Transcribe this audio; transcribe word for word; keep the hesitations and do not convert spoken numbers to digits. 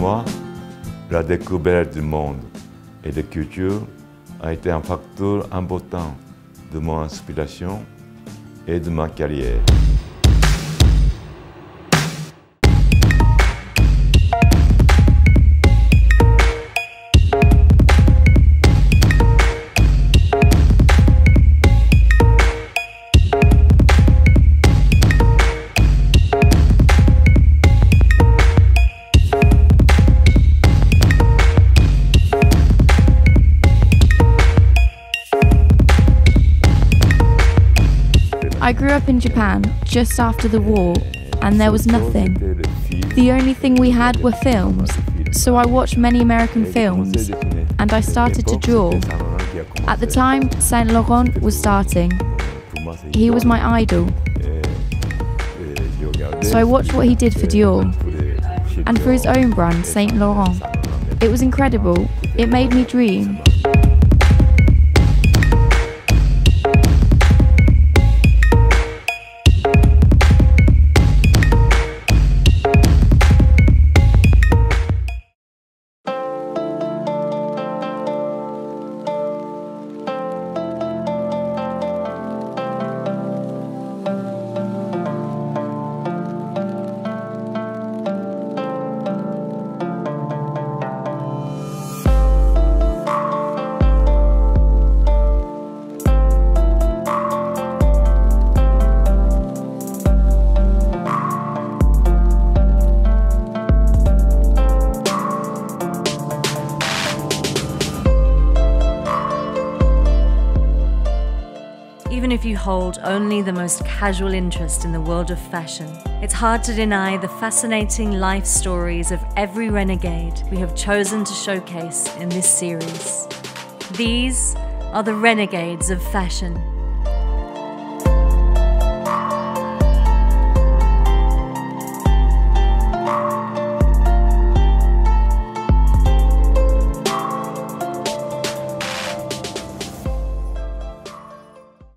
moi, la découverte du monde et de culture a été un facteur important de mon inspiration et de ma carrière. I grew up in Japan just after the war, and there was nothing. The only thing we had were films, so I watched many American films, and I started to draw. At the time, Saint Laurent was starting. He was my idol. So I watched what he did for Dior, and for his own brand, Saint Laurent. It was incredible. It made me dream. Even if you hold only the most casual interest in the world of fashion, it's hard to deny the fascinating life stories of every renegade we have chosen to showcase in this series. These are the renegades of fashion.